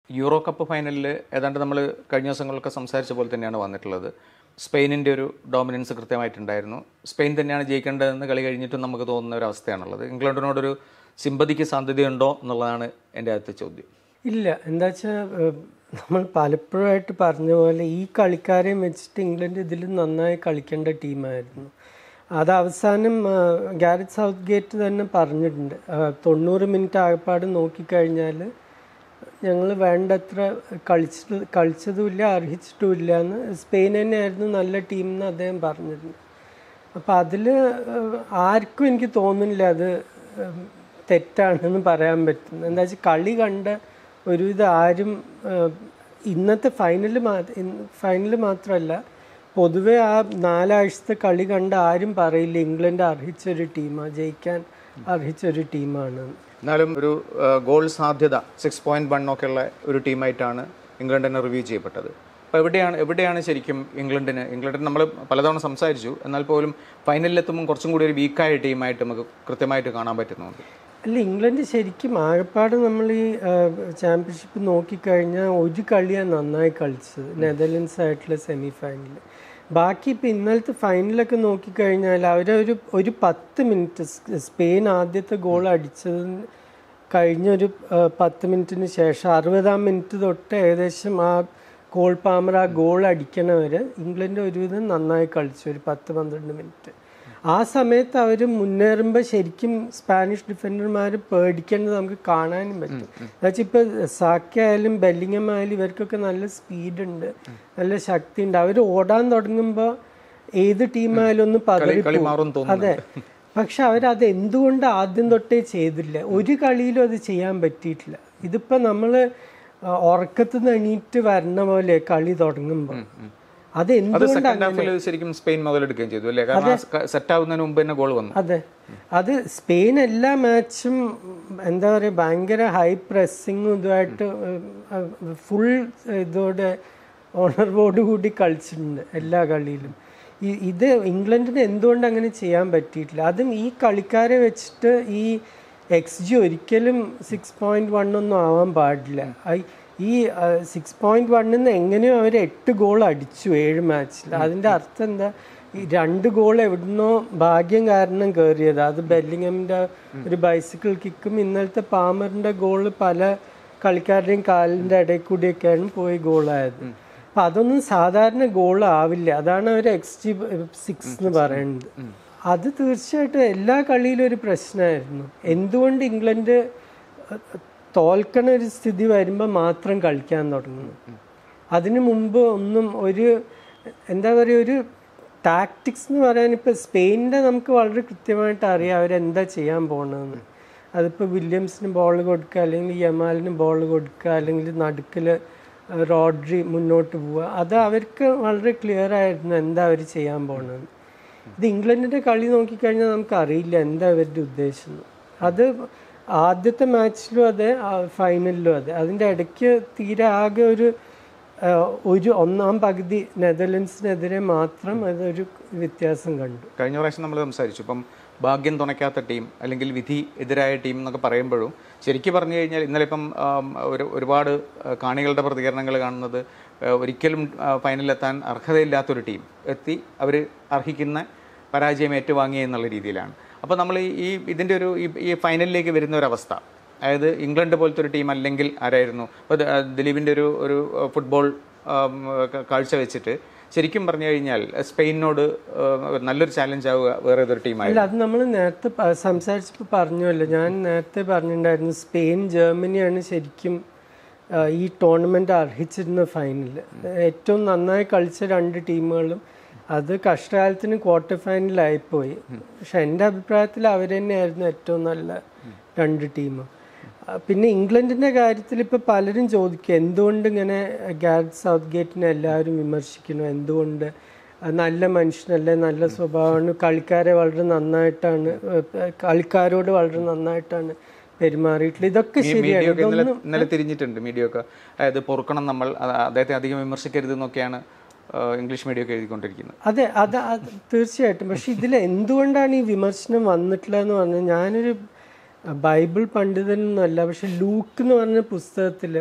Euro cup ഫൈനലിൽ ഏതാണ്ട് നമ്മൾ കഴിഞ്ഞ ദിവസങ്ങളൊക്കെ സംസാരിച്ച പോലെ തന്നെയാണ് വന്നിട്ടുള്ളത്. സ്പെയിനിൻ്റെ ഒരു ഡോമിനൻസ് കൃത്യമായിട്ടുണ്ടായിരുന്നു. സ്പെയിൻ തന്നെയാണ് ജയിക്കേണ്ടതെന്ന് കളി കഴിഞ്ഞിട്ടും നമുക്ക് തോന്നുന്ന ഒരു അവസ്ഥയാണുള്ളത്. ഇംഗ്ലണ്ടിനോടൊരു സിമ്പതിക്ക് സാധ്യതയുണ്ടോ എന്നുള്ളതാണ് എൻ്റെ ആദ്യത്തെ ചോദ്യം. ഇല്ല, എന്താ വെച്ചാൽ നമ്മൾ പലപ്പോഴായിട്ട് പറഞ്ഞ പോലെ ഈ കളിക്കാരെയും വെച്ചിട്ട് ഇംഗ്ലണ്ട് ഇതിൽ നന്നായി കളിക്കേണ്ട ടീമായിരുന്നു. അത് അവസാനം ഗാരറ്റ് സൗത്ത് ഗേറ്റ് തന്നെ പറഞ്ഞിട്ടുണ്ട്, 90 മിനിറ്റ് ആകപ്പാട് നോക്കിക്കഴിഞ്ഞാൽ ഞങ്ങൾ വേണ്ടത്ര കളിച്ചതുമില്ല, അർഹിച്ചിട്ടുമില്ല എന്ന്. സ്പെയിൻ തന്നെയായിരുന്നു നല്ല ടീം എന്ന് അദ്ദേഹം പറഞ്ഞിട്ടുണ്ട്. അപ്പം അതിൽ ആർക്കും എനിക്ക് തോന്നുന്നില്ല അത് തെറ്റാണെന്ന് പറയാൻ പറ്റുന്നു. എന്താ വെച്ചാൽ കളി കണ്ട ഒരുവിധം ആരും ഇന്നത്തെ ഫൈനൽ മാത്രമല്ല, പൊതുവെ ആ 4 ആഴ്ചത്തെ കളി കണ്ട ആരും പറയില്ല ഇംഗ്ലണ്ട് അർഹിച്ചൊരു ടീമാണ്, ജയിക്കാൻ അർഹിച്ചൊരു ടീമാണ്. എന്നാലും ഒരു ഗോൾ സാധ്യത 6.1 ഒക്കെ ഉള്ള ഒരു ടീമായിട്ടാണ് ഇംഗ്ലണ്ടിനെ റിവ്യൂ ചെയ്യപ്പെട്ടത്. അപ്പോൾ എവിടെയാണ് ശരിക്കും ഇംഗ്ലണ്ടിന് നമ്മൾ പലതവണ സംസാരിച്ചു, എന്നാൽ പോലും ഫൈനലിലെത്തുമ്പോൾ കുറച്ചും കൂടി ഒരു വീക്കായ ടീമായിട്ട് നമുക്ക് കൃത്യമായിട്ട് കാണാൻ പറ്റുന്നുണ്ട്. അല്ല, ഇംഗ്ലണ്ട് ശരിക്കും ആകെപ്പാട് നമ്മൾ ഈ ചാമ്പ്യൻഷിപ്പ് നോക്കിക്കഴിഞ്ഞാൽ ഒരു കളിയാണ് നന്നായി കളിച്ചത്, നെതർലൻഡ്സ് ആയിട്ടുള്ള സെമി ഫൈനൽ. ബാക്കി ഇപ്പം ഇന്നലത്തെ ഫൈനലൊക്കെ നോക്കിക്കഴിഞ്ഞാൽ ഒരു 10 മിനിറ്റ് സ്പെയിൻ ആദ്യത്തെ ഗോൾ അടിച്ചത് കഴിഞ്ഞൊരു 10 മിനിറ്റിന് ശേഷം 60-ാം മിനിറ്റ് തൊട്ട് ഏകദേശം ആ കോൾ പാമർ ആ ഗോൾ അടിക്കണവരെ ഇംഗ്ലണ്ട് ഒരുവിധം നന്നായി കളിച്ചു, ഒരു 10-12 മിനിറ്റ്. ആ സമയത്ത് അവർ മുന്നേറുമ്പോൾ ശരിക്കും സ്പാനിഷ് ഡിഫൻഡർമാർ പേടിക്കേണ്ടത് നമുക്ക് കാണാനും പറ്റും. എന്നുവെച്ചാൽ ഇപ്പോൾ സാക്ക ആയാലും ബെല്ലിംഗം ആയാലും ഇവർക്കൊക്കെ നല്ല സ്പീഡുണ്ട്, നല്ല ശക്തിയുണ്ട്. അവർ ഓടാൻ തുടങ്ങുമ്പോൾ ഏത് ടീമായാലും ഒന്ന് പതറിപ്പോകും. അതെ, പക്ഷെ അവരത് എന്തുകൊണ്ട് ആദ്യം തൊട്ടേ ചെയ്തില്ല? ഒരു കളിയിലും അത് ചെയ്യാൻ പറ്റിയിട്ടില്ല. ഇതിപ്പോൾ നമ്മൾ ഉറക്കത്തിൽ നിന്ന് എണീറ്റ് വരണ പോലെ കളി തുടങ്ങുമ്പോൾ ശരിക്കും സ്പെയിൻ മുതലെടുക്കുകയും ചെയ്തു അല്ലേ? കാരണം സെറ്റ് ആവുന്നതിന് മുമ്പ് തന്നെ ഗോൾ വന്നു. അതെ, അത് സ്പെയിൻ എല്ലാ മാച്ചും എന്താ പറയുക ഭയങ്കര ഹൈ പ്രസ്സിങ്ങും ഇതുമായിട്ട് ഫുൾ ഇതോടെ ഓണർവോട് കൂടി കളിച്ചിട്ടുണ്ട് എല്ലാ കളിയിലും. ഇത് ഇംഗ്ലണ്ടിന് എന്തുകൊണ്ട് അങ്ങനെ ചെയ്യാൻ പറ്റിയിട്ടില്ല? അതും ഈ കളിക്കാരെ വെച്ചിട്ട് ഈ XG ഒരിക്കലും 6.1 ഒന്നും ആവാൻ പാടില്ല. ഈ 6.1 എങ്ങനെയോ അവർ 8 ഗോൾ അടിച്ചു 7 മാച്ചിൽ. അതിൻ്റെ അർത്ഥം എന്താ? ഈ 2 ഗോൾ എവിടുന്നോ ഭാഗ്യം കാരണം കയറിയത്. അത് ബെല്ലിംഗമിൻ്റെ ഒരു ബൈസിക്കിൾ കിക്കും ഇന്നലത്തെ പാമറിൻ്റെ ഗോള് പല കളിക്കാരുടെയും കാലിൻ്റെ ഇടയിൽ കൂടിയൊക്കെയാണ് പോയി ഗോളായത്. അപ്പം അതൊന്നും സാധാരണ ഗോൾ ആവില്ല. അതാണ് അവർ XG 6 എന്ന് പറയുന്നത്. അത് തീർച്ചയായിട്ടും എല്ലാ കളിയിലും ഒരു പ്രശ്നമായിരുന്നു. എന്തുകൊണ്ട് ഇംഗ്ലണ്ട് തോൽക്കണ ഒരു സ്ഥിതി വരുമ്പോൾ മാത്രം കളിക്കാൻ തുടങ്ങുന്നു? അതിനു മുമ്പ് ഒന്നും ഒരു എന്താ പറയുക, ഒരു ടാക്ടിക്സ് എന്ന് പറയാൻ ഇപ്പോൾ സ്പെയിനിൻ്റെ നമുക്ക് വളരെ കൃത്യമായിട്ട് അറിയാം അവരെന്താ ചെയ്യാൻ പോകണമെന്ന്. അതിപ്പോൾ വില്യംസിന് ബോൾ കൊടുക്കുക, അല്ലെങ്കിൽ യമാലിന് ബോൾ കൊടുക്കുക, അല്ലെങ്കിൽ നടുക്കിൽ റോഡ്രി മുന്നോട്ട് പോവുക. അത് അവർക്ക് വളരെ ക്ലിയർ ആയിരുന്നു എന്താ അവർ ചെയ്യാൻ പോകണമെന്ന്. ഇത് ഇംഗ്ലണ്ടിൻ്റെ കളി നോക്കിക്കഴിഞ്ഞാൽ നമുക്കറിയില്ല എന്താ അവരുടെ ഉദ്ദേശം. അത് ആദ്യത്തെ മാച്ചിലും അതെ, ഫൈനലിലും അതെ. അതിൻ്റെ ഇടയ്ക്ക് തീരെ ആകെ ഒരു ഒന്നാം പകുതി നെതർലൻഡ്സിനെതിരെ മാത്രം അതൊരു വ്യത്യാസം കണ്ടു. കഴിഞ്ഞ പ്രാവശ്യം നമ്മൾ സംസാരിച്ചു, ഇപ്പം ഭാഗ്യം തുണയ്ക്കാത്ത ടീം അല്ലെങ്കിൽ വിധി എതിരായ ടീം എന്നൊക്കെ പറയുമ്പോഴും ശരിക്കും പറഞ്ഞു കഴിഞ്ഞാൽ ഇന്നലെ ഇപ്പം ഒരുപാട് കാണികളുടെ പ്രതികരണങ്ങൾ കാണുന്നത് ഒരിക്കലും ഫൈനലിലെത്താൻ അർഹതയില്ലാത്തൊരു ടീം എത്തി അവർ അർഹിക്കുന്ന പരാജയം ഏറ്റുവാങ്ങി എന്നുള്ള രീതിയിലാണ്. അപ്പോൾ നമ്മൾ ഇതിൻ്റെ ഈ ഫൈനലിലേക്ക് വരുന്ന ഒരവസ്ഥ, അതായത് ഇംഗ്ലണ്ട് പോലത്തെ ഒരു ടീം അല്ലെങ്കിൽ ആരായിരുന്നു ഇപ്പോൾ ദിലീപിൻ്റെ ഒരു ഫുട്ബോൾ കാഴ്ച വെച്ചിട്ട് ശരിക്കും പറഞ്ഞു കഴിഞ്ഞാൽ സ്പെയിനോട് നല്ലൊരു ചാലഞ്ച് ആവുക വേറെ ഏതൊരു ടീമായിരുന്നു. അല്ല, അത് നമ്മൾ നേരത്തെ സംസാരിച്ചപ്പോൾ പറഞ്ഞല്ലോ, ഞാൻ നേരത്തെ പറഞ്ഞിട്ടുണ്ടായിരുന്നു സ്പെയിൻ ജർമ്മനിയാണ് ശരിക്കും ഈ ടൂർണമെൻറ്റ് അർഹിച്ചിരുന്ന ഫൈനൽ. ഏറ്റവും നന്നായി കളിച്ച 2 ടീമുകളും അത് കഷ്ടകാലത്തിന് ക്വാർട്ടർ ഫൈനലായിപ്പോയി. പക്ഷെ എൻ്റെ അഭിപ്രായത്തിൽ അവർ തന്നെയായിരുന്നു ഏറ്റവും നല്ല 2 ടീമും. പിന്നെ ഇംഗ്ലണ്ടിൻ്റെ കാര്യത്തിൽ ഇപ്പോൾ പലരും ചോദിക്കുക എന്തുകൊണ്ട് ഇങ്ങനെ ഗാരറ്റ് സൗത്ത് ഗേറ്റിനെ എല്ലാവരും വിമർശിക്കുന്നു, എന്തുകൊണ്ട് നല്ല മനുഷ്യനല്ലേ, നല്ല സ്വഭാവമാണ്, കളിക്കാരോട് വളരെ നന്നായിട്ടാണ് പെരുമാറിയിട്ടുള്ളത്. ഇതൊക്കെ ശരിയാണ്. ഇന്നലെ തിരിഞ്ഞിട്ടുണ്ട് മീഡിയ ഒക്കെ, അതായത് പൊറുക്കണം, നമ്മൾ അദ്ദേഹത്തെ അധികം വിമർശിക്കരുത് എന്നൊക്കെയാണ് ഇംഗ്ലീഷ് മീഡിയ ഒക്കെ എഴുതിക്കൊണ്ടിരിക്കുന്നത്. അതെ, അത് തീർച്ചയായിട്ടും. പക്ഷെ ഇതിൽ എന്തുകൊണ്ടാണ് ഈ വിമർശനം വന്നിട്ടുള്ളതെന്ന് പറഞ്ഞാൽ, ഞാനൊരു ബൈബിൾ പണ്ഡിതനൊന്നുമല്ല, പക്ഷെ ലൂക്ക് എന്ന് പറഞ്ഞ പുസ്തകത്തിൽ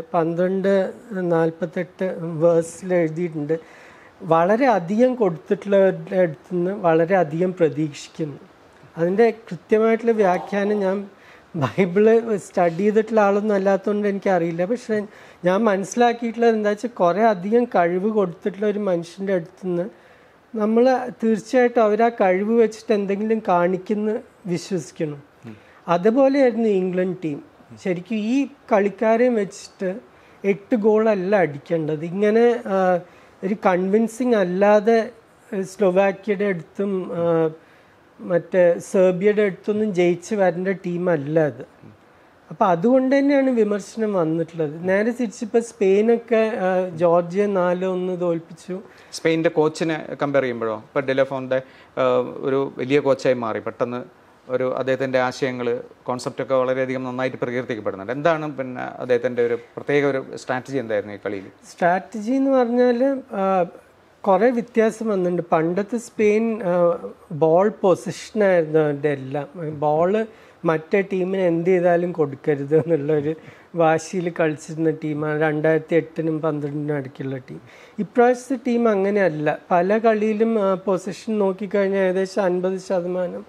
12:48 വേഴ്സിൽ എഴുതിയിട്ടുണ്ട്, വളരെ അധികം കൊടുത്തിട്ടുള്ളവരുടെ അടുത്ത് നിന്ന് വളരെ അധികം പ്രതീക്ഷിക്കുന്നു. അതിൻ്റെ കൃത്യമായിട്ടുള്ള വ്യാഖ്യാനം ഞാൻ ബൈബിള് സ്റ്റഡി ചെയ്തിട്ടുള്ള ആളൊന്നും അല്ലാത്തതുകൊണ്ട് എനിക്കറിയില്ല. പക്ഷെ ഞാൻ മനസ്സിലാക്കിയിട്ടുള്ളത് എന്താ വെച്ചാൽ, കുറേ അധികം കഴിവ് കൊടുത്തിട്ടുള്ള ഒരു മനുഷ്യൻ്റെ അടുത്ത് നിന്ന് നമ്മൾ തീർച്ചയായിട്ടും അവർ ആ കഴിവ് വെച്ചിട്ട് എന്തെങ്കിലും കാണിക്കുന്നു വിശ്വസിക്കണം. അതുപോലെയായിരുന്നു ഇംഗ്ലണ്ട് ടീം. ശരിക്കും ഈ കളിക്കാരെയും വെച്ചിട്ട് 8 ഗോളല്ല അടിക്കേണ്ടത്. ഇങ്ങനെ ഒരു കൺവിൻസിങ് അല്ലാതെ സ്ലോവാക്യയുടെ അടുത്തും മറ്റേ സെർബിയയുടെ അടുത്തൊന്നും ജയിച്ച് വരേണ്ട ടീമല്ല അത്. അപ്പം അതുകൊണ്ട് തന്നെയാണ് വിമർശനം വന്നിട്ടുള്ളത്. നേരെ തിരിച്ചിപ്പോൾ സ്പെയിനൊക്കെ ജോർജിയ 4-1 തോൽപ്പിച്ചു. സ്പെയിനിൻ്റെ കോച്ചിനെ കമ്പയർ ചെയ്യുമ്പോഴോ ഇപ്പോൾ ഡെലഫോന്റെ ഒരു വലിയ കോച്ചായി മാറി, പെട്ടെന്ന് ഒരു അദ്ദേഹത്തിൻ്റെ ആശയങ്ങൾ കോൺസെപ്റ്റൊക്കെ വളരെയധികം നന്നായിട്ട് പ്രകീർത്തിക്കപ്പെടുന്നുണ്ട്. എന്താണ് പിന്നെ അദ്ദേഹത്തിൻ്റെ ഒരു പ്രത്യേക ഒരു സ്ട്രാറ്റജി എന്തായിരുന്നു ഈ കളിയിൽ? സ്ട്രാറ്റജി എന്ന് പറഞ്ഞാൽ കുറേ വ്യത്യാസം വന്നിട്ടുണ്ട്. പണ്ടത്തെ സ്പെയിൻ ബോൾ പൊസിഷനായിരുന്നു അവരുടെ എല്ലാം. ബോള് മറ്റേ ടീമിന് എന്ത് ചെയ്താലും കൊടുക്കരുത് എന്നുള്ളൊരു വാശിയിൽ കളിച്ചിരുന്ന ടീമാണ് 2008-നും 2012-നും ഇടയ്ക്കുള്ള ടീം. ഇപ്രാവശ്യത്തെ ടീം അങ്ങനെയല്ല. പല കളിയിലും പൊസിഷൻ നോക്കിക്കഴിഞ്ഞാൽ ഏകദേശം 50%,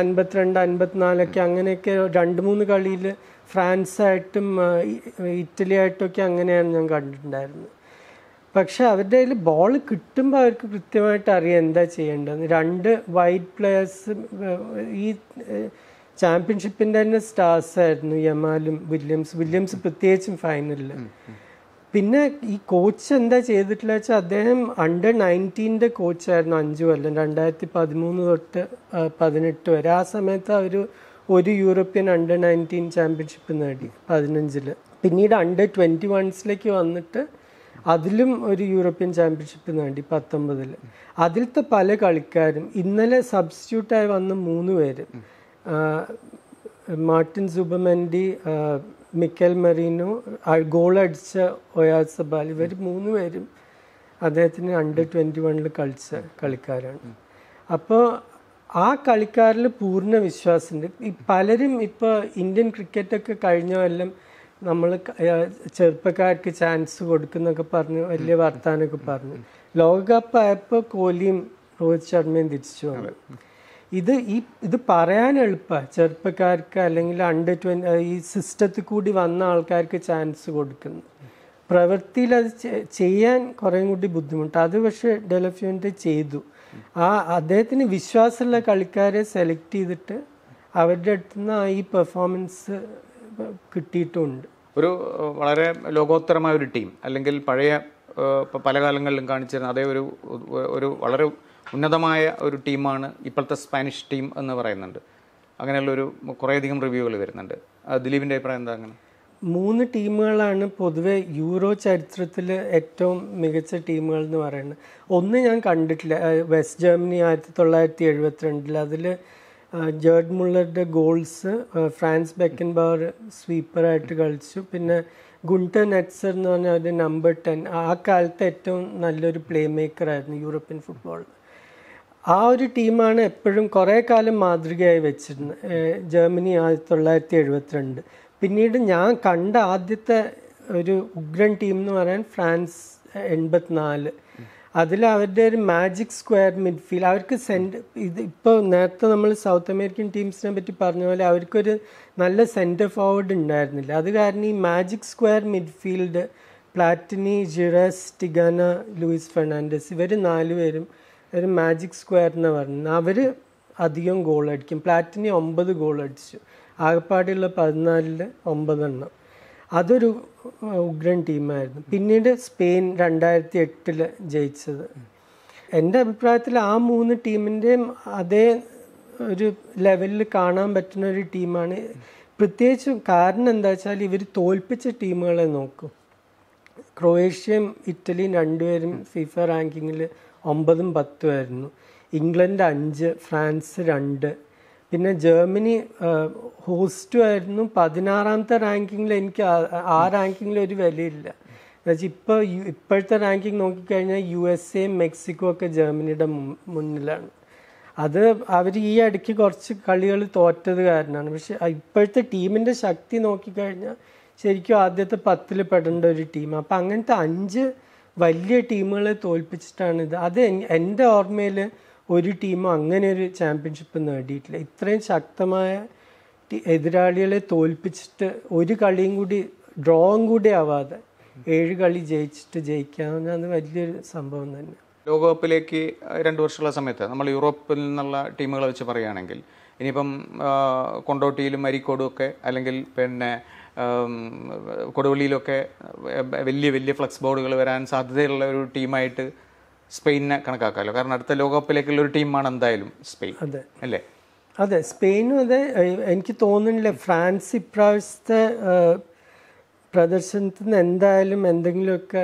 52-54 അങ്ങനെയൊക്കെ 2-3 കളിയിൽ ഫ്രാൻസായിട്ടും ഇറ്റലി ആയിട്ടൊക്കെ അങ്ങനെയാണ് ഞാൻ കണ്ടിട്ടുണ്ടായിരുന്നത്. പക്ഷെ അവരുടെ കയ്യിൽ ബോൾ കിട്ടുമ്പോൾ അവർക്ക് കൃത്യമായിട്ട് അറിയാം എന്താ ചെയ്യേണ്ടത്. 2 വൈറ്റ് പ്ലെയേഴ്സ് ഈ ചാമ്പ്യൻഷിപ്പിൻ്റെ തന്നെ സ്റ്റാർസ് ആയിരുന്നു, യമാലും വില്യംസ് പ്രത്യേകിച്ചും ഫൈനലിൽ. പിന്നെ ഈ കോച്ച് എന്താ ചെയ്തിട്ടില്ല വെച്ചാൽ, അദ്ദേഹം അണ്ടർ-19 കോച്ചായിരുന്നു 5 കൊല്ലം, 2013 തൊട്ട് 2018 വരെ. ആ സമയത്ത് അവർ ഒരു യൂറോപ്യൻ അണ്ടർ-19 ചാമ്പ്യൻഷിപ്പ് നേടി 2015. പിന്നീട് അണ്ടർ-21 വന്നിട്ട് അതിലും ഒരു യൂറോപ്യൻ ചാമ്പ്യൻഷിപ്പ് നേടി 2019. അതിലത്തെ പല കളിക്കാരും ഇന്നലെ സബ്സ്റ്റിറ്റ്യൂട്ടായി വന്ന 3 പേര്, മാർട്ടിൻ സുബമെൻഡി, മിക്കൽ മെറീനോ, ഗോളടിച്ച ഒയാസബാൽ, ഇവർ 3 പേരും അദ്ദേഹത്തിന് അണ്ടർ-21 കളിച്ച കളിക്കാരാണ്. അപ്പോൾ ആ കളിക്കാരിൽ പൂർണ്ണ വിശ്വാസമുണ്ട്. ഈ പലരും ഇപ്പോൾ ഇന്ത്യൻ ക്രിക്കറ്റൊക്കെ കഴിഞ്ഞ കൊല്ലം നമ്മൾ ചെറുപ്പക്കാർക്ക് ചാൻസ് കൊടുക്കുന്നൊക്കെ പറഞ്ഞ് വലിയ വർത്താനൊക്കെ പറഞ്ഞു. ലോകകപ്പ് ആയപ്പോൾ കോഹ്ലിയും രോഹിത് ശർമ്മയും തിരിച്ചു വന്നു. ഇത് പറയാൻ എളുപ്പമാണ്, ചെറുപ്പക്കാർക്ക് അല്ലെങ്കിൽ അണ്ടർ-20 ഈ സിസ്റ്റത്തിൽ കൂടി വന്ന ആൾക്കാർക്ക് ചാൻസ് കൊടുക്കുന്നു. പ്രവൃത്തിയിൽ അത് ചെയ്യാൻ കുറേ കൂടി ബുദ്ധിമുട്ട്. അത് പക്ഷേ ഡെലഫ്യൂൻ്റെ ചെയ്തു. അദ്ദേഹത്തിന് വിശ്വാസമുള്ള കളിക്കാരെ സെലക്ട് ചെയ്തിട്ട് അവരുടെ അടുത്ത് നിന്ന് ഈ പെർഫോമൻസ് കിട്ടിയിട്ടുമുണ്ട്. ഒരു വളരെ ലോകോത്തരമായ ഒരു ടീം, അല്ലെങ്കിൽ പഴയ പല കാലങ്ങളിലും കാണിച്ചിരുന്ന അതേ ഒരു വളരെ ഉന്നതമായ ഒരു ടീമാണ് ഇപ്പോഴത്തെ സ്പാനിഷ് ടീം എന്ന് പറയുന്നുണ്ട്. അങ്ങനെയുള്ളൊരു കുറേയധികം റിവ്യൂകൾ വരുന്നുണ്ട്. ദിലീപിൻ്റെ അഭിപ്രായം എന്താ? അങ്ങനെ 3 ടീമുകളാണ് പൊതുവെ യൂറോ ചരിത്രത്തിൽ ഏറ്റവും മികച്ച ടീമുകൾ എന്ന് പറയുന്നത്. ഒന്ന് ഞാൻ കണ്ടിട്ടില്ല, വെസ്റ്റ് ജർമ്മനി 1972. അതിൽ ജേർഡ് മുള്ളറുടെ ഗോൾസ്, ഫ്രാൻസ് ബെക്കൻബൗർ സ്വീപ്പറായിട്ട് കളിച്ചു. പിന്നെ ഗുണ്ടർ നെറ്റ്സർ എന്ന് പറഞ്ഞാൽ ഒരു നമ്പർ 10, ആ കാലത്തെ ഏറ്റവും നല്ലൊരു പ്ലേ മേക്കറായിരുന്നു യൂറോപ്യൻ ഫുട്ബോളിൽ. ആ ഒരു ടീമാണ് എപ്പോഴും കുറേ കാലം മാതൃകയായി വെച്ചിരുന്നത്, ജർമ്മനി 1972. പിന്നീട് ഞാൻ കണ്ട ആദ്യത്തെ ഒരു ഉഗ്രൻ ടീം എന്ന് പറയാൻ ഫ്രാൻസ് 84. അതിൽ അവരുടെ ഒരു മാജിക് സ്ക്വയർ മിഡ്ഫീൽഡ്, അവർക്ക് ഇപ്പോൾ നേരത്തെ നമ്മൾ സൗത്ത് അമേരിക്കൻ ടീംസിനെ പറ്റി പറഞ്ഞ പോലെ അവർക്കൊരു നല്ല സെൻറ്റർ ഫോർവേഡ് ഉണ്ടായിരുന്നില്ല. അത് കാരണം ഈ magic square midfield, Platini, Giresse, Tigana, Luis Fernandez, ഇവർ 4 പേരും ഒരു മാജിക് സ്ക്വയർ എന്ന് പറഞ്ഞു. അവർ അധികം ഗോൾ അടിക്കും. പ്ലാറ്റിനി 9 ഗോൾ അടിച്ചു, ആകപ്പാടെയുള്ള 14 9 എണ്ണം. അതൊരു ഉഗ്രൻ ടീമായിരുന്നു. പിന്നീട് സ്പെയിൻ 2008 ജയിച്ചത്. എൻ്റെ അഭിപ്രായത്തിൽ ആ 3 ടീമിൻ്റെയും അതേ ഒരു ലെവലിൽ കാണാൻ പറ്റുന്ന ഒരു ടീമാണ്. പ്രത്യേകിച്ചും കാരണം എന്താ വെച്ചാൽ ഇവർ തോൽപ്പിച്ച ടീമുകളെ നോക്കും. ക്രൊയേഷ്യയും ഇറ്റലിയും 2 പേരും ഫിഫ റാങ്കിങ്ങിൽ 9ഉം 10ഉം ആയിരുന്നു. ഇംഗ്ലണ്ട് 5, ഫ്രാൻസ് 2, പിന്നെ ജർമ്മനി ഹോസ്റ്റും ആയിരുന്നു. 16ാമത്തെ റാങ്കിങ്ങിൽ എനിക്ക് ആ റാങ്കിങ്ങിൽ ഒരു വിലയില്ല. എന്നുവെച്ചാൽ ഇപ്പോഴത്തെ റാങ്കിങ് നോക്കിക്കഴിഞ്ഞാൽ USA, മെക്സിക്കോ ഒക്കെ ജർമ്മനിയുടെ മുന്നിലാണ്. അത് അവർ ഈ ഇടയ്ക്ക് കുറച്ച് കളികൾ തോറ്റത് കാരണമാണ്. പക്ഷെ ഇപ്പോഴത്തെ ടീമിൻ്റെ ശക്തി നോക്കിക്കഴിഞ്ഞാൽ ശരിക്കും ആദ്യത്തെ 10 പെടേണ്ട ഒരു ടീം. അപ്പം അങ്ങനത്തെ 5 വലിയ ടീമുകളെ തോൽപ്പിച്ചിട്ടാണ് ഇത്. അത് എൻ്റെ ഓർമ്മയിൽ ഒരു ടീമും അങ്ങനെ ഒരു ചാമ്പ്യൻഷിപ്പ് നേടിയിട്ടില്ല. ഇത്രയും ശക്തമായ എതിരാളികളെ തോൽപ്പിച്ചിട്ട് ഒരു കളിയും കൂടി ഡ്രോയും കൂടി ആവാതെ 7 കളി ജയിക്കാവുന്ന അത് വലിയൊരു സംഭവം തന്നെ. ലോകകപ്പിലേക്ക് 2 വർഷമുള്ള സമയത്ത് നമ്മൾ യൂറോപ്പിൽ നിന്നുള്ള ടീമുകളെ വെച്ച് പറയുകയാണെങ്കിൽ ഇനിയിപ്പം കൊണ്ടോട്ടിയിലും അരീക്കോടും ഒക്കെ അല്ലെങ്കിൽ പിന്നെ കൊടുവള്ളിയിലൊക്കെ വലിയ വലിയ ഫ്ലക്സ് ബോർഡുകൾ വരാൻ സാധ്യതയുള്ള ഒരു ടീമായിട്ട് സ്പെയിനെ കണക്കാക്കാമല്ലോ. കാരണം അടുത്ത ലോകകപ്പിലേക്കുള്ള ഒരു ടീമാണ് എന്തായാലും സ്പെയിൻ. അതെ അല്ലേ? അതെ, സ്പെയിനും അതെ. എനിക്ക് തോന്നുന്നില്ല ഫ്രാൻസ് ഇപ്രാവശ്യത്തെ പ്രദർശനത്തിൽ നിന്ന് എന്തായാലും എന്തെങ്കിലുമൊക്കെ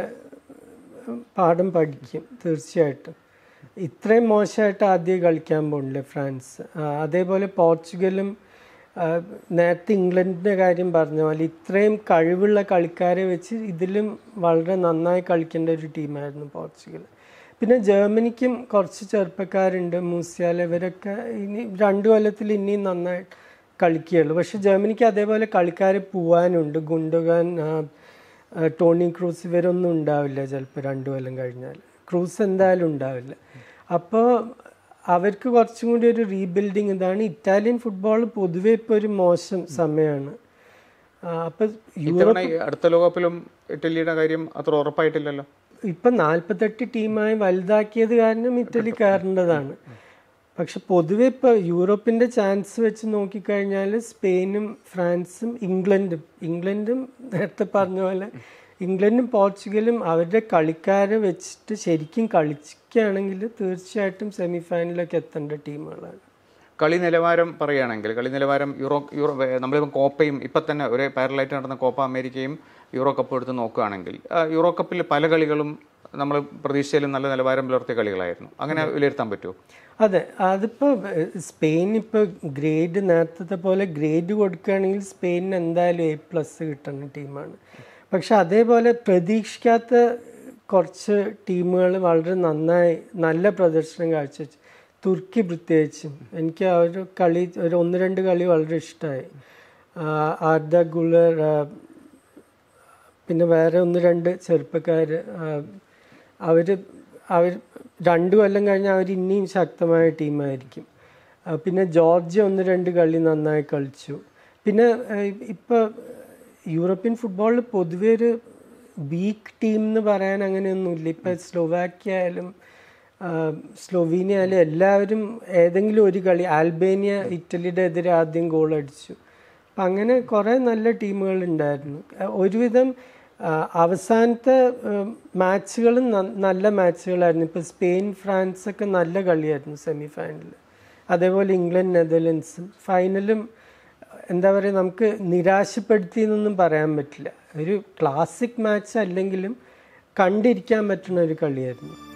പാഠം പഠിക്കും തീർച്ചയായിട്ടും. ഇത്രയും മോശമായിട്ട് ആദ്യം കളിക്കാൻ പോണില്ല ഫ്രാൻസ്. അതേപോലെ പോർച്ചുഗലും നേരത്തെ ഇംഗ്ലണ്ടിൻ്റെ കാര്യം പറഞ്ഞ പോലെ ഇത്രയും കഴിവുള്ള കളിക്കാരെ വെച്ച് ഇതിലും വളരെ നന്നായി കളിക്കേണ്ട ഒരു ടീമായിരുന്നു പോർച്ചുഗൽ. പിന്നെ ജർമ്മനിക്കും കുറച്ച് ചെറുപ്പക്കാരുണ്ട്, മൂസിയാല, ഇവരൊക്കെ ഇനി 2 കൊല്ലത്തിൽ ഇനിയും നന്നായിട്ട് കളിക്കുകയുള്ളൂ. പക്ഷെ ജർമ്മനിക്ക് അതേപോലെ കളിക്കാർ പോവാനുണ്ട്. ഗുണ്ടോഗാൻ, ടോണി ക്രൂസ് ഇവരൊന്നും ഉണ്ടാവില്ല ചിലപ്പോൾ 2 കൊല്ലം കഴിഞ്ഞാൽ. ക്രൂസ് എന്തായാലും ഉണ്ടാവില്ല. അപ്പോൾ അവർക്ക് കുറച്ചും കൂടി ഒരു റീബിൽഡിങ് ഇതാണ്. ഇറ്റാലിയൻ ഫുട്ബോൾ പൊതുവെ ഇപ്പോൾ ഒരു മോശം സമയമാണ്. അപ്പം അടുത്ത ലോകകപ്പിലും ഇറ്റലിയുടെ കാര്യം അത്ര ഉറപ്പായിട്ടില്ലല്ലോ. ഇപ്പം 48 ടീമായി വലുതാക്കിയത് കാരണം ഇറ്റലി കയറേണ്ടതാണ്. പക്ഷെ പൊതുവെ ഇപ്പോൾ യൂറോപ്പിൻ്റെ ചാൻസ് വെച്ച് നോക്കിക്കഴിഞ്ഞാൽ സ്പെയിനും ഫ്രാൻസും ഇംഗ്ലണ്ടും നേരത്തെ പറഞ്ഞ പോലെ ഇംഗ്ലണ്ടും പോർച്ചുഗലും അവരുടെ കളിക്കാരെ വെച്ചിട്ട് ശരിക്കും കളിക്കുകയാണെങ്കിൽ തീർച്ചയായിട്ടും സെമി ഫൈനലിലൊക്കെ എത്തേണ്ട ടീമുകളാണ്. കളി നിലവാരം പറയുകയാണെങ്കിൽ കളി നിലവാരം നമ്മളിപ്പം കോപ്പയും ഇപ്പം തന്നെ ഒരേ പാരലായിട്ട് നടന്ന കോപ്പ അമേരിക്കയും യൂറോ കപ്പ് എടുത്ത് നോക്കുകയാണെങ്കിൽ യൂറോ കപ്പിൽ പല കളികളും നമ്മൾ പ്രതീക്ഷയിലും നല്ല നിലവാരം പുലർത്തിയ കളികളായിരുന്നു. അങ്ങനെ വിലയിരുത്താൻ പറ്റുമോ? അതെ, അതിപ്പോൾ സ്പെയിൻ ഇപ്പോൾ ഗ്രേഡ് നേരത്തെ പോലെ ഗ്രേഡ് കൊടുക്കുകയാണെങ്കിൽ സ്പെയിനിന് എന്തായാലും A+ കിട്ടുന്ന ടീമാണ്. പക്ഷെ അതേപോലെ പ്രതീക്ഷിക്കാത്ത കുറച്ച് ടീമുകൾ വളരെ നല്ല പ്രദർശനം കാഴ്ചവെച്ചു. തുർക്കി പ്രത്യേകിച്ചും എനിക്ക് ആ ഒരു കളി, ഒരു 1-2 കളി വളരെ ഇഷ്ടമായി. ആർദ ഗുളർ, പിന്നെ വേറെ 1-2 ചെറുപ്പക്കാർ, അവർ 2 കൊല്ലം കഴിഞ്ഞാൽ അവർ ഇനിയും ശക്തമായ ടീമായിരിക്കും. പിന്നെ ജോർജിയ 1-2 കളി നന്നായി കളിച്ചു. പിന്നെ ഇപ്പോൾ യൂറോപ്യൻ ഫുട്ബോളിൽ പൊതുവെ ഒരു വീക്ക് ടീം എന്ന് പറയാൻ അങ്ങനെയൊന്നുമില്ല. ഇപ്പം സ്ലോവാക്യ ആയാലും സ്ലോവീനിയ ആയാലും എല്ലാവരും ഏതെങ്കിലും ഒരു കളി, ആൽബേനിയ ഇറ്റലിയുടെ എതിരെ ആദ്യം ഗോൾ അടിച്ചു. അപ്പം അങ്ങനെ കുറേ നല്ല ടീമുകൾ ഉണ്ടായിരുന്നു. ഒരുവിധം അവസാനത്തെ മാച്ചുകളും നല്ല മാച്ചുകളായിരുന്നു. ഇപ്പോൾ സ്പെയിൻ ഫ്രാൻസൊക്കെ നല്ല കളിയായിരുന്നു സെമി ഫൈനലിൽ. അതേപോലെ ഇംഗ്ലണ്ട് നെതർലൻഡ്സും. ഫൈനലും എന്താ പറയുക, നമുക്ക് നിരാശപ്പെടുത്തിയെന്നൊന്നും പറയാൻ പറ്റില്ല. ഒരു ക്ലാസിക് മാച്ച് അല്ലെങ്കിലും കണ്ടിരിക്കാൻ പറ്റുന്ന ഒരു കളിയായിരുന്നു.